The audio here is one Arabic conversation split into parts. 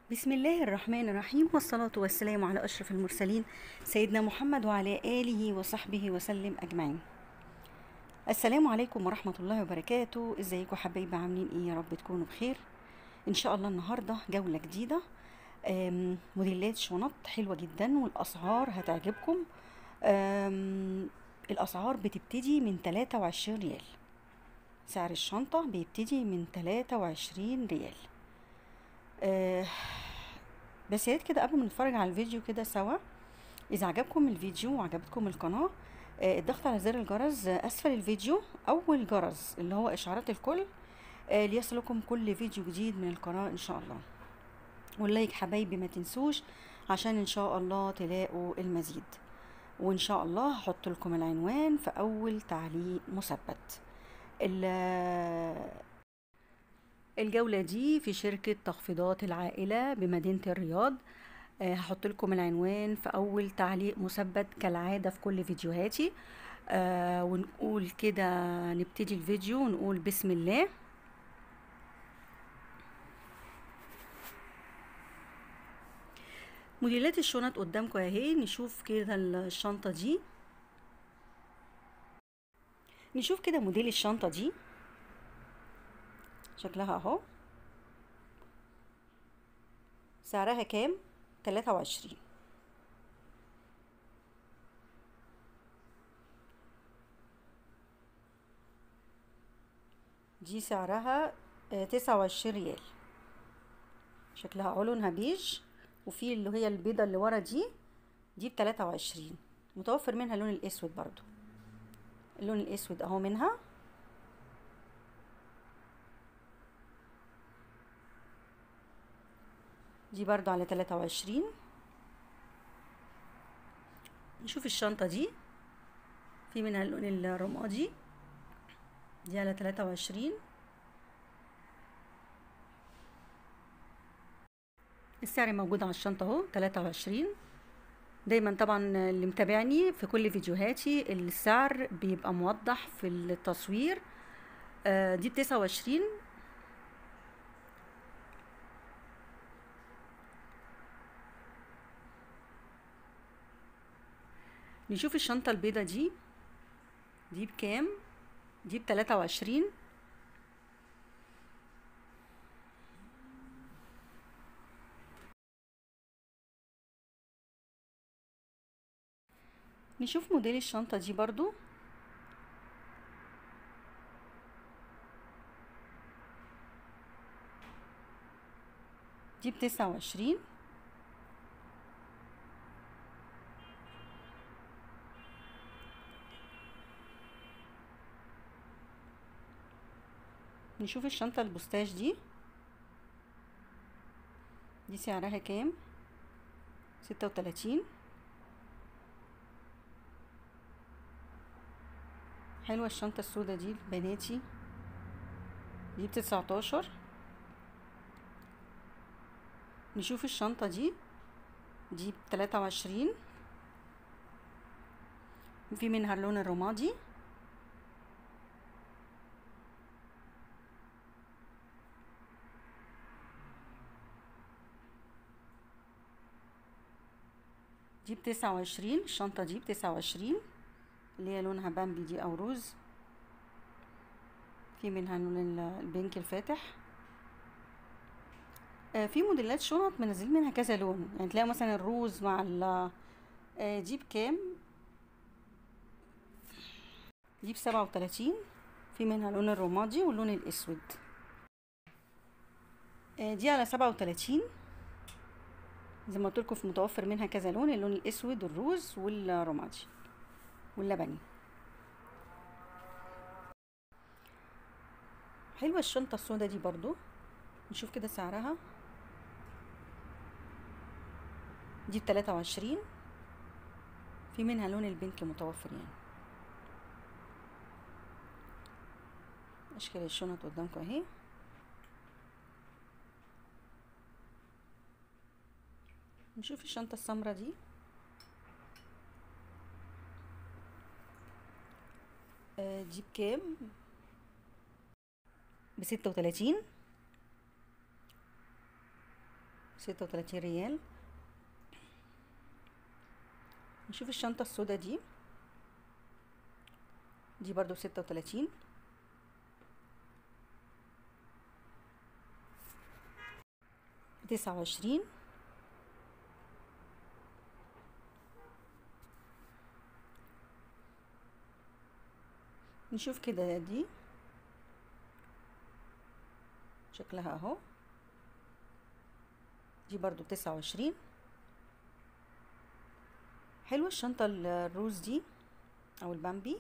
بسم الله الرحمن الرحيم، والصلاة والسلام على أشرف المرسلين سيدنا محمد وعلى آله وصحبه وسلم أجمعين. السلام عليكم ورحمة الله وبركاته. ازيكم حبايبي؟ عاملين ايه؟ يا رب تكونوا بخير. ان شاء الله النهاردة جولة جديدة، موديلات شنط حلوة جدا والأسعار هتعجبكم. الأسعار بتبتدي من 23 ريال. سعر الشنطة بيبتدي من 23 ريال. بس يا ريت كده قبل ما نتفرج على الفيديو كده سوا، اذا عجبكم الفيديو وعجبتكم القناة، الضغط على زر الجرس اسفل الفيديو، اول جرس اللي هو اشعارات الكل، ليصلكم كل فيديو جديد من القناة ان شاء الله. واللايك حبايبي ما تنسوش، عشان ان شاء الله تلاقوا المزيد. وان شاء الله هحط لكم العنوان في اول تعليق مثبت. الجولة دي في شركة تخفيضات العائلة بمدينة الرياض. هحط لكم العنوان في أول تعليق مثبت كالعادة في كل فيديوهاتي. ونقول كده، نبتدي الفيديو ونقول بسم الله. موديلات الشنط قدامكم اهي. نشوف كده الشنطة دي، نشوف كده موديل الشنطة دي شكلها اهو. سعرها كام؟ 23. دي سعرها 29 ريال. شكلها اهو، لونها بيج، وفي اللي هي البيضة اللي ورا دي ب23. متوفر منها اللون الاسود برضو. اللون الاسود اهو منها. دي برضو على 23. نشوف الشنطة دي، في منها اللون الرمادي، دي على 23. السعر موجود على الشنطة اهو 23. دايما طبعا اللي متابعني في كل فيديوهاتي السعر بيبقى موضح في التصوير. دي ب29. نشوف الشنطة البيضة دي بكام؟ دي ب23. نشوف موديل الشنطة دي برضو. دي ب29. نشوف الشنطة البوستاج دي سعرها كام؟ 36. حلوة الشنطة السوداء دي بناتي، دي ب19. نشوف الشنطة دي ب23. في منها اللون الرمادي. دي ب29. الشنطة دي ب29، اللي هي لونها بامبي دي او روز. في منها لون البينك الفاتح. في موديلات شنط منزلين منها كذا لون، يعني تلاقي مثلا الروز مع دي بكام؟ دي ب37. في منها لون الرمادي واللون الاسود. دي على 37. زي ما قلت لكم، في متوفر منها كذا لون، اللون الاسود والروز والرمادي واللبني. حلوه الشنطه السوداء دي برضو. نشوف كده سعرها. دي ب23. في منها لون البنك متوفر يعني. اشكال الشنط قدامكم اهي. نشوف الشنطه السمراء دي بكام؟ ب36. 36 ريال. نشوف الشنطة السوداء دي برضو 36. ب29. نشوف كده دي شكلها اهو، دي برضو ب29. حلوة الشنطة الروز دي او البامبي.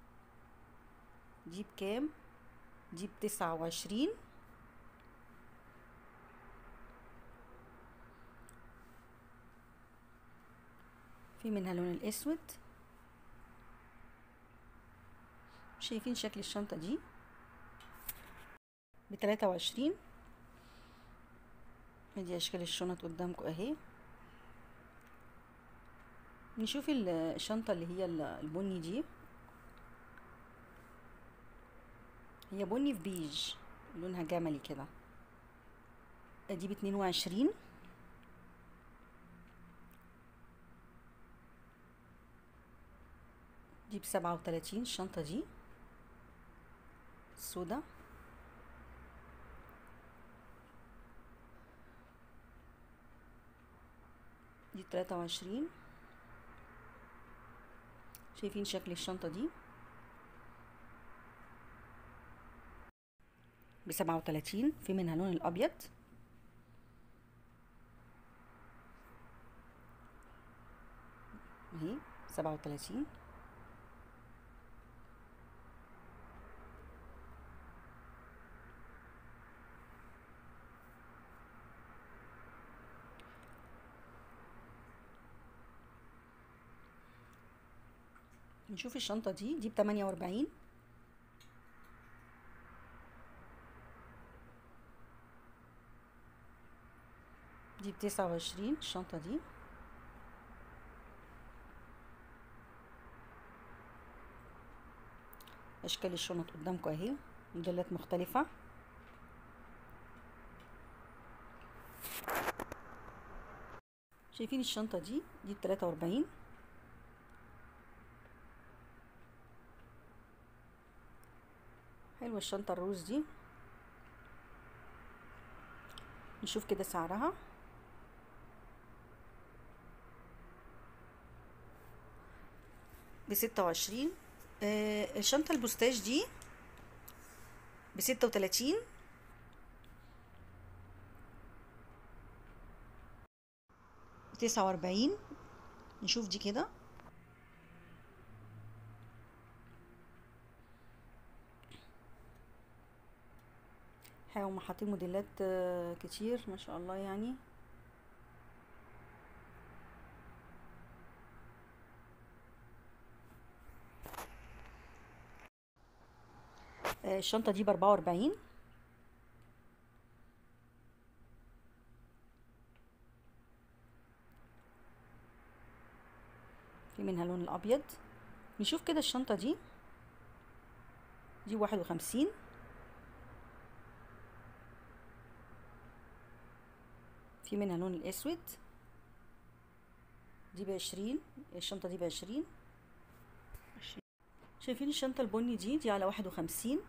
دي بكام؟ دي ب29. في منها اللون الاسود. شايفين شكل الشنطة دي ب23. ادي اشكال الشنط قدامكم اهي. نشوف الشنطة اللي هي البني دي، هي بني في بيج، لونها جملي كده. دي ب22. دي ب37 الشنطة دي السودا. دي ب23. شايفين شكل الشنطة دي ب37. في منها لون الابيض. اهي 37. نشوف الشنطة دي ب48. دي ب29 الشنطة دي. اشكال الشنط قدامكم اهي، موديلات مختلفة. شايفين الشنطة دي ب43. حلوة الشنطة الروز دي. نشوف كده سعرها. ب26. الشنطة البوستاج دي ب36. ب49. نشوف دي كده. هم حاطين موديلات كتير ما شاء الله يعني. الشنطة دي ب44. في منها اللون الابيض. نشوف كده الشنطة دي 51. في منها اللون الاسود. دي ب20. الشنطة دي ب20. شايفين الشنطة البني دي على 51.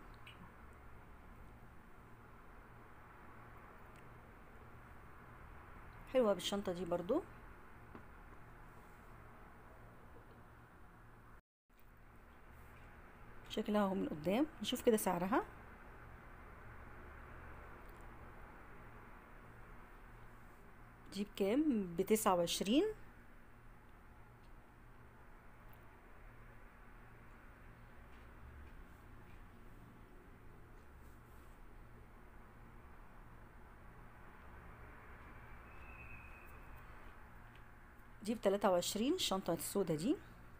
حلوة بالشنطة دي برضو. شكلها اهو من قدام. نشوف كده سعرها. دي بكام؟ ب29. دي ب23 الشنطة السوداء دي.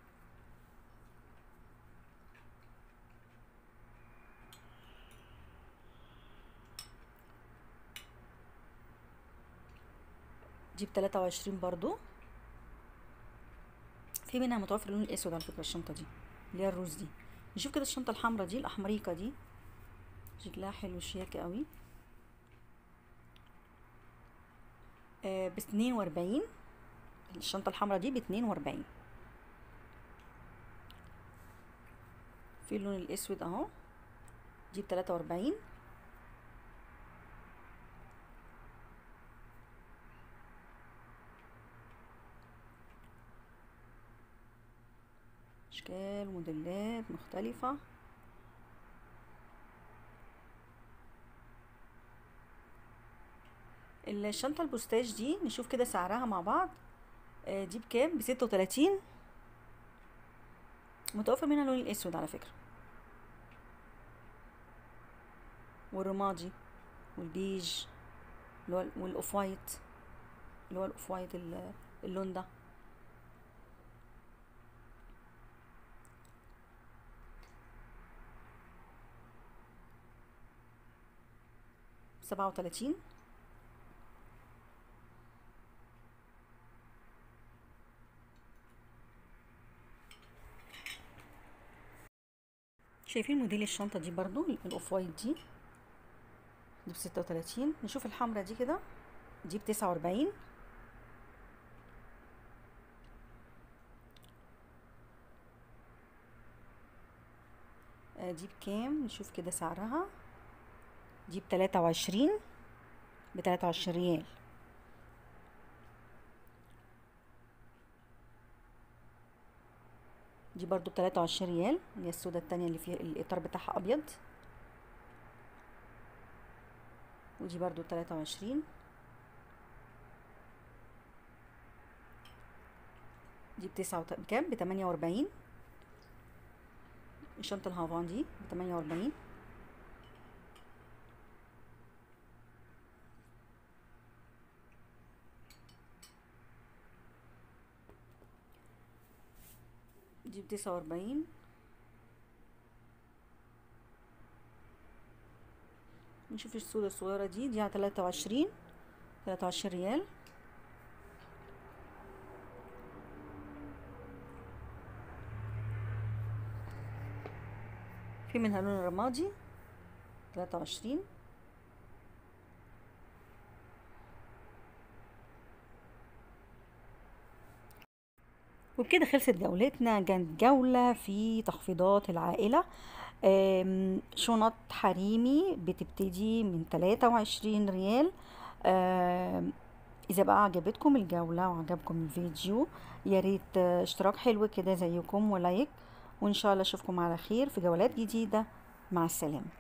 دي ب23 برضو. في منها متوفر اللون الاسود على فكرة الشنطة دي اللي هي الروز دي. نشوف كده الشنطة الحمراء دي الاحمريقة دي، شكلها حلو شياكة قوي. ب42. الشنطة الحمراء دي ب42. في اللون الاسود اهو، دي ب43. اشكال وموديلات مختلفة. الشنطة البوستاج دي نشوف كده سعرها مع بعض. دي بكام؟ ب36. متوفر منها اللون الاسود على فكرة، والرمادي والبيج والاوف وايت، اللي هو الاوف وايت اللون ده. ب37. شايفين موديل الشنطة دي برضو الاوف وايت دي ب36. نشوف الحمرا دي كده، دي ب49. دي بكام؟ نشوف كده سعرها. دي ب23، ب23 ريال. دي برضو ب23 ريال، اللي هي السودة التانية اللي فيها الاطار بتاعها ابيض. ودي برضو ب23. دي بكام؟ ب48. الشنطة الهافان دي ب48. دي ب49. نشوف السودة الصغيرة دي على 23 ريال. في منها لون الرمادي 23. وبكده خلصت جولتنا. كانت جولة في تخفيضات العائلة. شنط حريمي بتبتدي من 23 ريال. إذا بقى عجبتكم الجولة وعجبكم الفيديو، ياريت اشتراك حلو كده زيكم ولايك، وإن شاء الله أشوفكم على خير في جولات جديدة. مع السلامة.